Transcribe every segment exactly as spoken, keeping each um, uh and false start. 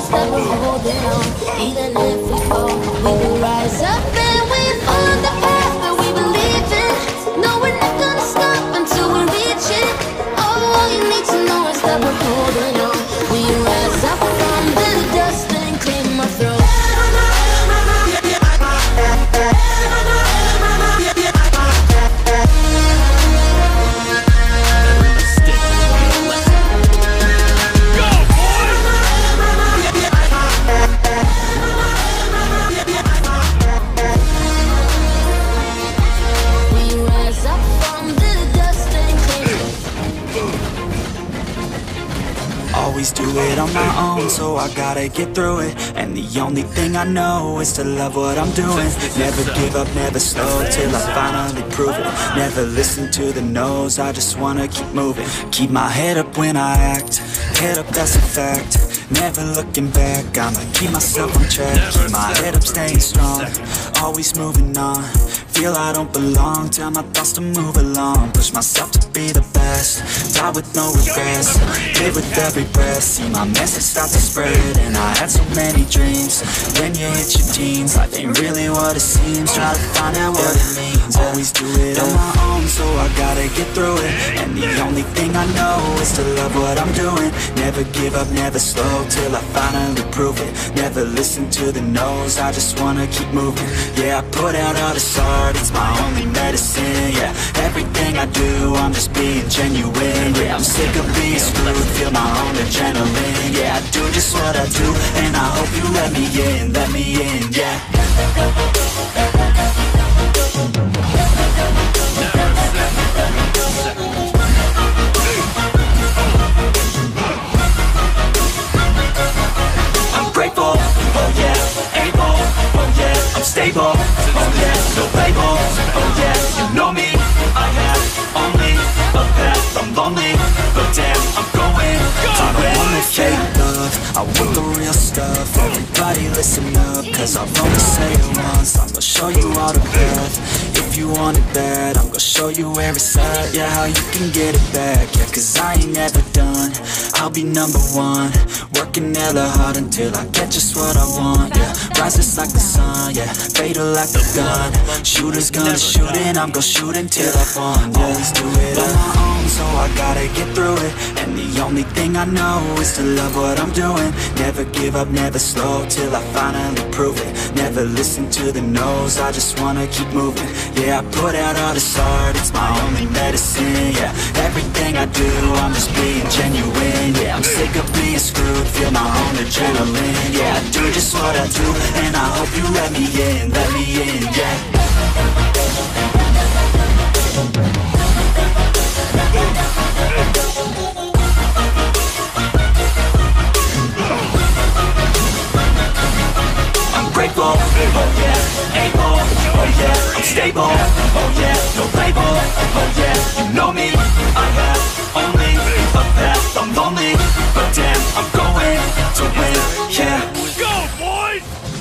us that we're holding on. Even if we fall, we will rise up and we find the path that we believe in. No, we're not gonna stop until we reach it. All you need to know is that we're holding on. We rise up from the dust and clear my throat. Always do it on my own, so I gotta get through it. And the only thing I know is to love what I'm doing. Never give up, never slow, till I finally prove it. Never listen to the no's, I just wanna keep moving. Keep my head up when I act, head up, that's a fact. Never looking back, I'ma keep myself on track. Keep my head up, staying strong, always moving on. Feel I don't belong, tell my thoughts to move along. Push myself to be the best, die with no regrets. Live with every breath, see my message start to spread. And I had so many dreams, when you hit your teens, life ain't really what it seems. Try to find out what it means, always do it on my own, so I gotta get through it. And the only thing I know is to love what I'm doing. Never give up, never slow, till I finally prove it. Never listen to the no's, I just wanna keep moving. Yeah, I put out all this art, it's my only medicine. Yeah, everything I do, I'm just being genuine. Yeah, I'm sick of being screwed, feel my own adrenaline. Yeah, I do just what I do, and I hope you let me in, let me in, yeah. I'm grateful, oh yeah, able, oh yeah, I'm stable, oh yeah, no label, oh yeah, you know me, I have only a path, I'm lonely, but damn, I'm going to win. I want the fake love, I want the real stuff. Everybody listen up, cause I've only said it once. I'm gonna show you all the path, if you want it bad. I'm gonna show you every side, yeah, how you can get it back. Yeah, cause I ain't never done, I'll be number one. Working hella hard until I get just what I want, yeah. Rises like the sun, yeah, fatal like the gun. Shooters gonna shoot and I'm gonna shoot until I won, yeah. Always do it on my own, so I gotta get through it. And the only thing I know is to love what I'm doing. Never give up, never slow, till I finally prove it. Never listen to the no's, I just wanna keep moving. Yeah, I put out all this art, it's my only medicine. Yeah, everything I do, I'm just being genuine. Yeah, I'm sick of being screwed, feel my own adrenaline. Yeah, I do just what I do, and I hope you let me in, let me in, yeah. I'm grateful, oh yeah, able, oh yeah, I'm stable, oh yeah, no label, oh yeah, you know me, I have only a path, I'm lonely, but damn, I'm going to win, yeah. Go, boys!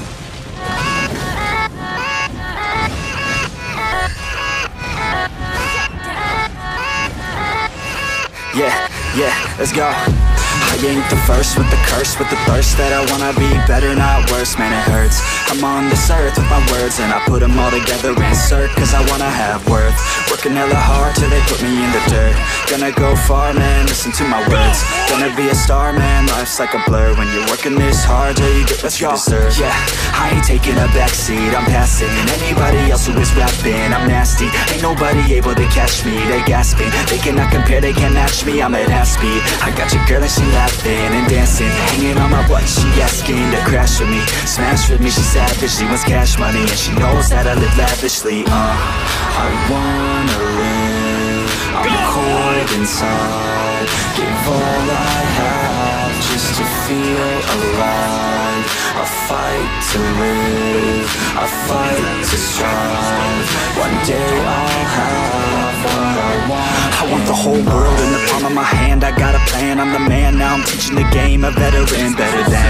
Yeah, yeah, let's go. I ain't the first with the curse, with the thirst that I wanna be better, not worse, man it hurts. I'm on this earth with my words and I put them all together, insert, cause I wanna have worth. Working hella hard till they put me in the dirt. Gonna go far, man, listen to my words. Gonna be a star, man, life's like a blur. When you're working this hard till you get what you deserve. Yeah, I ain't taking a backseat, I'm passing anybody else who is rapping. I'm nasty, ain't nobody able to catch me. They gasping, they cannot compare, they can't match me. I'm at half speed, I got your girl and she laughing and dancing, hanging on my butt, she asking to crash with me, smash with me, she savage, she wants cash money, and she knows that I live lavishly, uh, I wanna live, I'm cold inside, give all I have, just to feel alive, I fight to live, I fight to strive, one day I'll have what I want. I want the whole world in the palm of my hand, I got a plan, I'm the man, now I'm teaching the game, a veteran, better than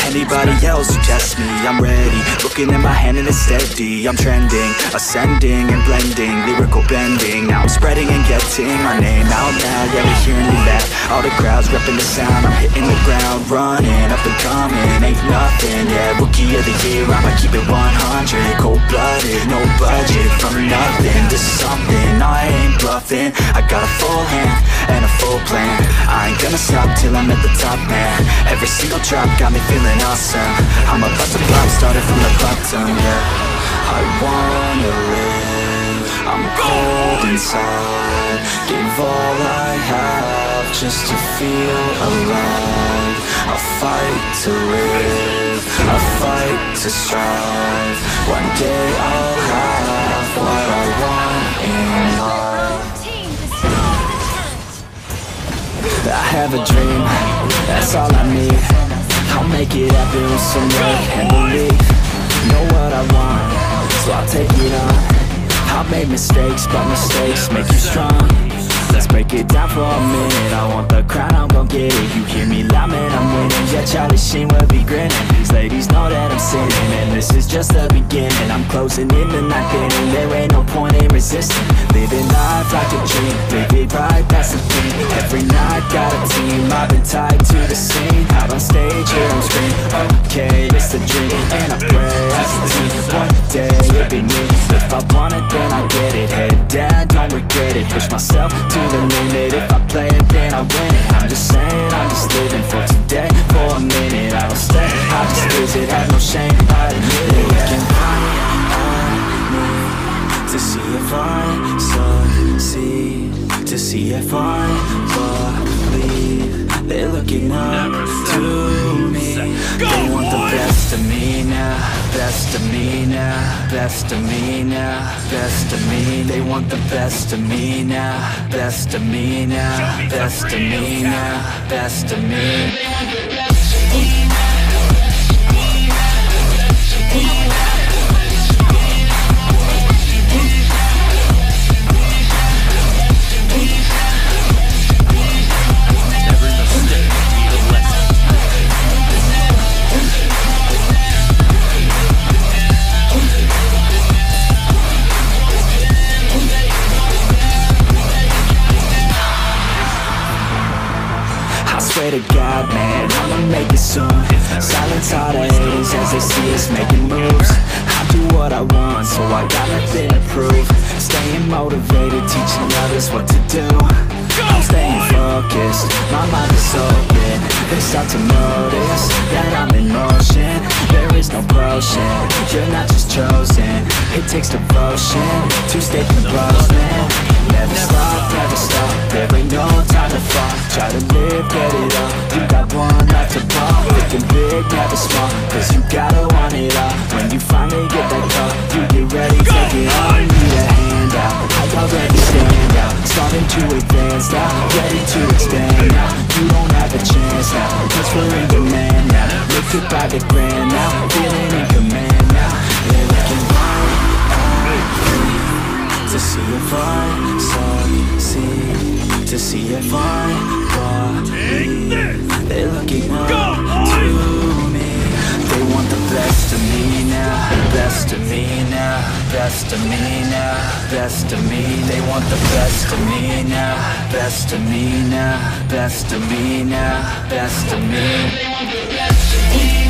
anybody else who tests me. I'm ready, looking at my hand and it's steady. I'm trending, ascending and blending, lyrical bending. Now I'm spreading and getting my name out now. Yeah, we're hearing me laugh, all the crowds repping the sound. I'm hitting the ground, running, up and coming, ain't nothing. Yeah, rookie of the year, I'ma keep it one hundred. Cold-blooded, no budget, from nothing to something. I ain't bluffing, I got a full hand and a full plan. I ain't gonna stop till I'm at the top, man. Every single drop got me feeling awesome. I'm about to pop, started from the bottom, yeah. I wanna live, I'm cold inside. Give all I have just to feel alive. I fight to live, I fight to strive. One day I'll have what I want in life. I have a dream, that's all I need. I'll make it happen with some work and belief. Know what I want, so I'll take it on. I've made mistakes, but mistakes make you strong. Let's break it down for a minute. I want the crown, I'm gon' get it. You hear me loud, man, I'm winning. Yeah, Charlie Sheen will be grinning. These ladies know that I'm sinning, and this is just the beginning. I'm closing in the night inning. There ain't no point in resisting. Living life like a dream, live it right, that's the thing. Every night got a team, I've been tied to the scene. Out on stage, here on screen. Okay, it's a dream, and I pray as a team. One day it'll be me. If I want it, then I get it. Head down, don't regret it. Push myself to the limit. If I play it, then I win it. I'm just saying, I'm just living for today. For a minute, I don't stay, I just visit. Have no shame, I admit it. Looking right at me to see if I succeed, to see if I believe. They're looking up to me. They want the best of me now, best of me now, best of me now, best of me. They want the best of me now, best of me now, best of me now, best of me. Swear to God, man, I'ma make it soon. Silence all the haters as they see us making moves. I do what I want, so I got nothing to prove. Staying motivated, teaching others what to do. I'm staying focused, my mind is open. They start to notice that I'm in motion. There is no potion, you're not just chosen. It takes devotion to stay composed, man. Never stop, never stop, there ain't no time to fall. Try to live, get it up, you got one life to ball. Thinking big, never small, cause you gotta want it all. When you finally get that call, you get ready, take it on. Need a hand out, I already stand out. Starting to advance now, ready to expand now. You don't have a chance now, cause we're in demand now. Look it by the grand now, feeling in command now. They're looking right at me to see if I succeed, to see if I believe. They're looking up to me. They want the best of me now, best of me now, best of me now, best of me. They want the best of me now, best of me now, best of me now, best of me.